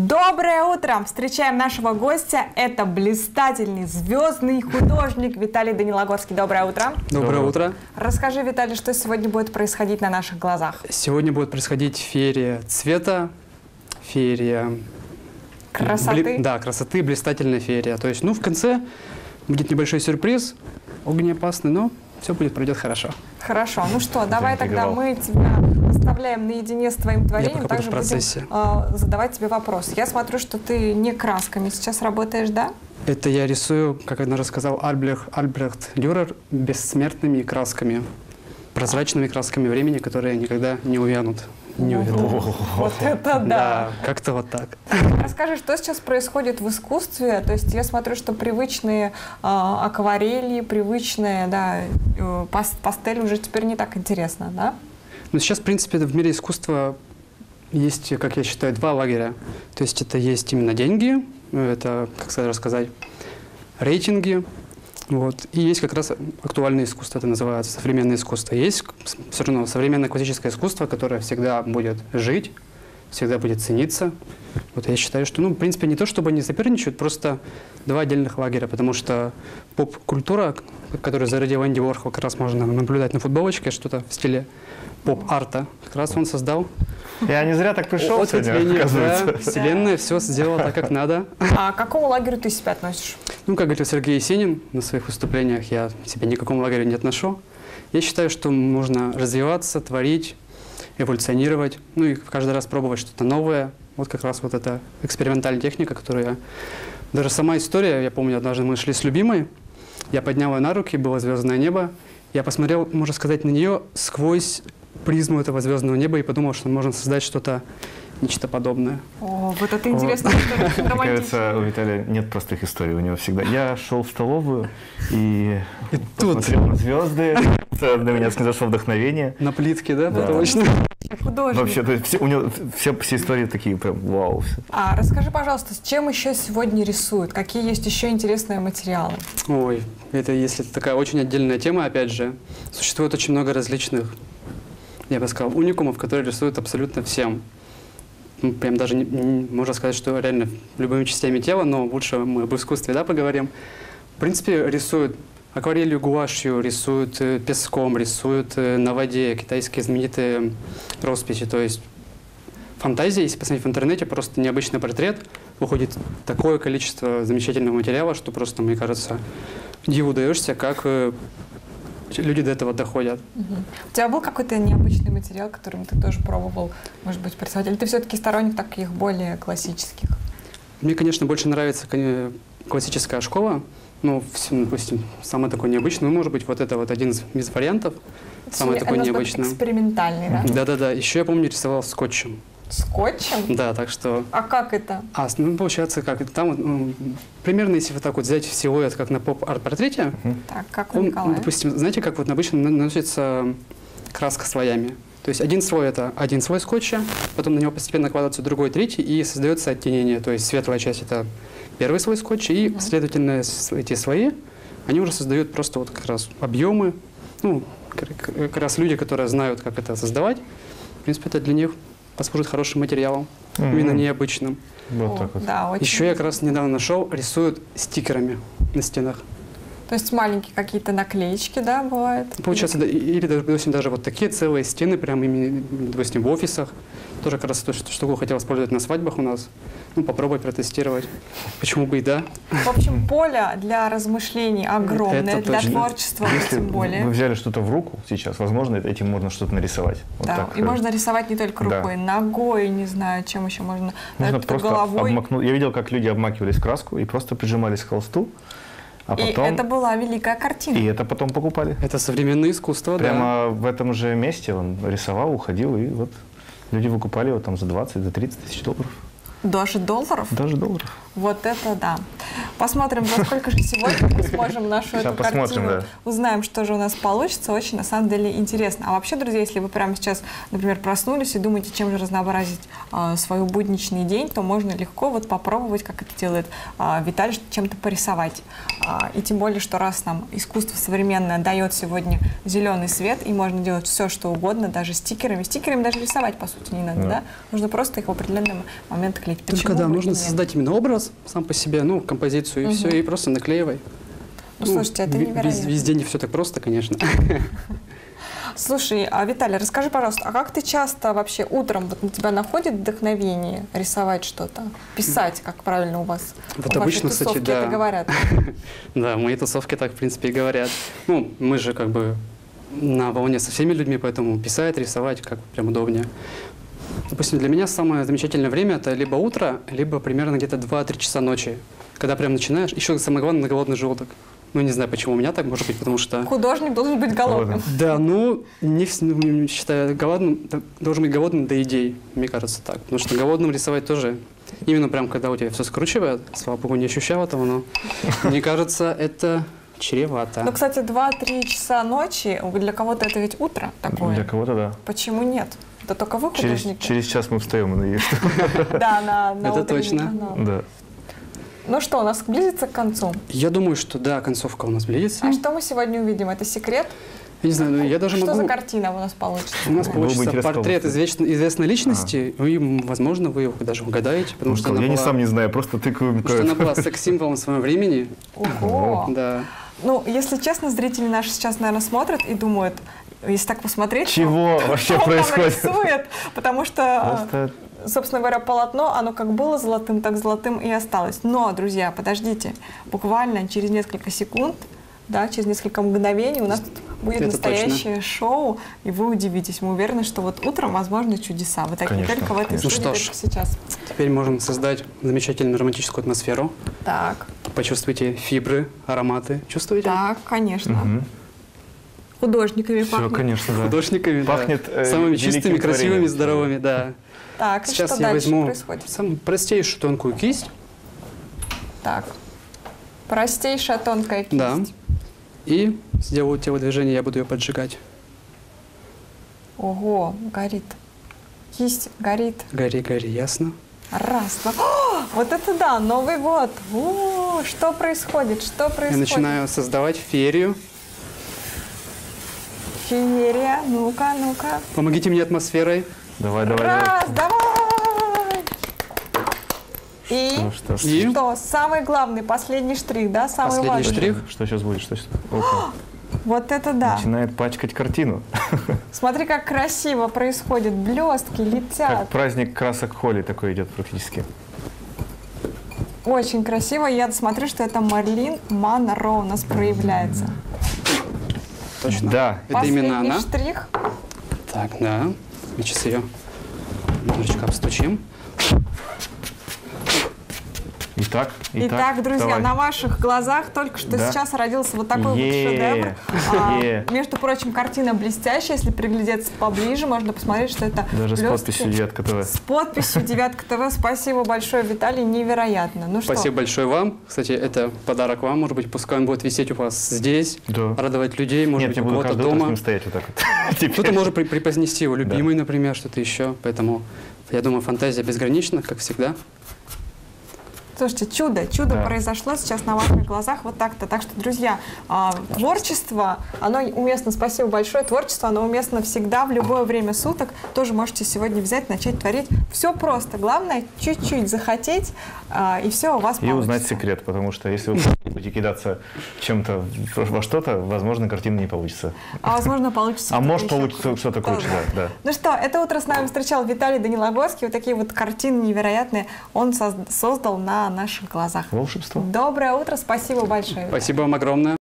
Доброе утро! Встречаем нашего гостя. Это блистательный, звездный художник Виталий Данилогорский. Доброе утро! Доброе утро! Расскажи, Виталий, что сегодня будет происходить на наших глазах? Сегодня будет происходить феерия цвета, феерия... Красоты? Да, красоты, блистательная феерия. То есть, в конце будет небольшой сюрприз, огнеопасный, но все пройдет хорошо. Хорошо. Ну что, давай тогда мы тебя оставляем наедине с твоим творением, также будем задавать тебе вопросы. Я смотрю, что ты не красками сейчас работаешь, да? Это я рисую, как однажды сказал Альбрехт Дюрер, бессмертными красками, прозрачными красками времени, которые никогда не увянут. Вот это да! Да, как-то вот так. Расскажи, что сейчас происходит в искусстве? То есть я смотрю, что привычные акварели, привычные, да, пастель уже теперь не так интересно, да? Ну, сейчас, в принципе, в мире искусства есть, как я считаю, два лагеря. То есть это есть именно деньги, это, как рассказать, рейтинги. Вот. И есть как раз актуальное искусство, это называется, современное искусство. Есть все равно современное классическое искусство, которое всегда будет жить, всегда будет цениться. Вот я считаю, что, в принципе, не то, чтобы они соперничают, просто два отдельных лагеря, потому что поп-культура, которую зародил Энди Уорхол, как раз можно наблюдать на футболочке, что-то в стиле поп-арта, как раз он создал. Я не зря так пришел сегодня, оказывается. Да, вселенная все сделала так, как надо. А к какому лагерю ты себя относишь? Как говорил Сергей Есенин на своих выступлениях, я себя ни к какому лагерю не отношу. Я считаю, что можно развиваться, творить, эволюционировать, и каждый раз пробовать что-то новое. Вот как раз вот эта экспериментальная техника, которую я... Даже сама история, я помню, однажды мы шли с любимой, я поднял ее на руки, было звездное небо, я посмотрел, можно сказать, на нее сквозь призму этого звездного неба и подумал, что можно создать что-то, нечто подобное. О, вот это интересно. Мне кажется, у Виталия нет простых историй. У него всегда... Я шел в столовую и посмотрел на звезды. На меня снизошло вдохновение. На плитке, да? Точно. Художник. Вообще, то есть у него все истории такие прям вау. А расскажи, пожалуйста, с чем еще сегодня рисуют? Какие есть еще интересные материалы? Ой, если такая очень отдельная тема, опять же, существует очень много различных, я бы сказал, уникумов, которые рисуют абсолютно всем. Прям даже можно сказать, что реально любыми частями тела, но лучше мы об искусстве, поговорим. В принципе, рисуют акварелью, гуашью, рисуют песком, рисуют на воде, китайские знаменитые росписи. То есть фантазия, если посмотреть в интернете, просто необычный портрет, выходит такое количество замечательного материала, что просто, мне кажется, диву даешься, как люди до этого доходят. У тебя был какой-то необычный материал, которым ты тоже пробовал, может быть, представить? Или ты все-таки сторонник таких более классических? Мне, конечно, больше нравится классическая школа. Допустим, самый такой необычный, может быть, вот это вот один из вариантов. Самый такой необычный. Экспериментальный, да? Да-да-да. Еще я помню, рисовал скотчем. Скотчем? Да, так что... А как это? Получается, как там примерно, если вот так вот взять силуэт, как на поп-арт-портрете, так, как у Николая. Допустим, знаете, как вот обычно наносится краска слоями. То есть один слой – это один слой скотча, потом на него постепенно накладывается другой, третий, и создается оттенение. То есть светлая часть – это первый слой скотча, и, следовательно, эти слои, они уже создают просто вот как раз объемы. Как раз люди, которые знают, как это создавать, в принципе, это для них послужит хорошим материалом, именно необычным. Вот так вот. Да, еще я как раз недавно нашел, рисуют стикерами на стенах. То есть маленькие какие-то наклеечки, да, бывают? Получается, или, допустим, даже вот такие целые стены, прям, допустим, в офисах. Тоже как раз эту штуку хотел использовать на свадьбах у нас. Попробовать протестировать. Почему бы и да. В общем, поле для размышлений огромное, это для точно. творчества тем более. Если вы взяли что-то в руку сейчас, возможно, этим можно что-то нарисовать. Вот да, так. И можно рисовать не только рукой, ногой, не знаю, чем еще можно. Можно просто головой. Я видел, как люди обмакивались в краску и просто прижимались к холсту. А потом... И это была великая картина. И это потом покупали. Это современное искусство, Прямо в этом же месте он рисовал, уходил, и вот люди выкупали его там за 20, за 30 тысяч долларов. Даже долларов? Даже долларов. Вот это да. Посмотрим, во сколько же сегодня мы сможем нашу эту картину, узнаем, что же у нас получится. Очень, на самом деле, интересно. А вообще, друзья, если вы прямо сейчас, например, проснулись и думаете, чем же разнообразить свой будничный день, то можно легко вот попробовать, как это делает Виталий, чем-то порисовать. И тем более, что раз нам искусство современное дает сегодня зеленый свет, и можно делать все, что угодно, даже стикерами. Стикерами даже рисовать, по сути, не надо, да? Нужно просто их в определенный момент клеить. Только да, нужно создать именно образ сам по себе, ну, композицию, и все, и просто наклеивай. Ну, слушайте, это невероятно. Везде не все так просто, конечно. Слушай, Виталий, расскажи, пожалуйста, а как ты часто вообще утром вот на тебя находит вдохновение рисовать что-то, писать, как правильно у вас? Вот обычно, кстати, да. Это говорят. Да, мои тусовки так, в принципе, и говорят. Ну, мы же как бы на волне со всеми людьми, поэтому писать, рисовать, как прям удобнее. Допустим, для меня самое замечательное время – это либо утро, либо примерно где-то 2-3 часа ночи. Когда прям начинаешь, еще самое главное, на голодный желудок. Ну, не знаю, почему у меня так, может быть, потому что… Художник должен быть голодным. Да, ну, не считаю голодным, должен быть голодным до идей, мне кажется так. Потому что голодным рисовать тоже, именно прям когда у тебя все скручивает, слава богу, не ощущал этого, но мне кажется, это чревато. Ну, кстати, 2-3 часа ночи, для кого-то это ведь утро такое. Для кого-то, да. Почему нет? Это только вы художники. Через час мы встаем на есть. Да, на это точно. Да. Ну что, у нас близится к концу? Я думаю, что да, концовка у нас близится. А что мы сегодня увидим? Это секрет? Я не знаю, я даже могу… Что за картина у нас получится? У нас получится портрет известной личности, и, возможно, вы его даже угадаете, потому что я сам не знаю, просто тыкаю. Потому что она была секс-символом своего времени. Ого! Да. Ну, если честно, зрители наши сейчас, наверное, смотрят и думают, если так посмотреть, чего вообще происходит? Рисует, потому что, собственно говоря, полотно, оно как было золотым, так золотым и осталось. Но, друзья, подождите, буквально через несколько секунд, да, через несколько мгновений у нас тут будет настоящее шоу, и вы удивитесь. Мы уверены, что вот утром возможны чудеса. Вы так не только в этой студии, только сейчас. Теперь можем создать замечательную романтическую атмосферу. Так. Почувствуйте фибры, ароматы. Чувствуете? Так, конечно. Художниками пахнет. Все, конечно, да. Художниками, пахнет, да. Самыми чистыми, красивыми, здоровыми, да. Так, сейчас что я дальше возьму происходит? самую простейшую тонкую кисть. Так. Простейшая тонкая кисть. Да. И сделаю телодвижение, я буду ее поджигать. Ого, горит. Кисть горит. Гори, ясно. Раз, два. О, вот это да, Новый год. О, что происходит? Что происходит? Я начинаю создавать феерию. Феерия. Ну-ка, ну-ка. Помогите мне атмосферой. Давай. Раз, давай. И что? Самый главный, последний штрих, да? Самый важный. Штрих. Что сейчас будет? Опа. Вот это да. Начинает пачкать картину. Смотри, как красиво происходит. Блестки летят. Как праздник красок Холли такой идет практически. Очень красиво. Я смотрю, что это Мэрилин Монро у нас проявляется. Точно. Да. Это именно она. Последний штрих. Так, да. Мы сейчас ее немножечко обстучим. Итак, друзья, давай. На ваших глазах только что сейчас родился вот такой вот шедевр. Между прочим, картина блестящая. Если приглядеться поближе, можно посмотреть, что это даже с подписью «Девятка ТВ». С подписью «Девятка ТВ». Спасибо большое, Виталий, невероятно. Ну что? Спасибо большое вам. Кстати, это подарок вам, может быть, пускай он будет висеть у вас здесь, радовать людей, может быть, у кого-то дома. Стоять вот так вот. Кто-то может преподнести его любимый, например, что-то еще. Поэтому, я думаю, фантазия безгранична, как всегда. Слушайте, чудо произошло сейчас на ваших глазах вот так-то. Так что, друзья, творчество, оно уместно, спасибо большое, творчество, оно уместно всегда, в любое время суток. Тоже можете сегодня взять, начать творить. Все просто. Главное, чуть-чуть захотеть, и все у вас получится. И узнать секрет, потому что если вы будете кидаться чем-то во что-то, возможно, картина не получится. А возможно, получится. А может, получится что-то круче, да. Ну что, это утро с нами встречал Виталий Данилогорский. Вот такие вот картины невероятные он создал на наших глазах. Волшебство. Доброе утро, спасибо большое. Спасибо вам огромное.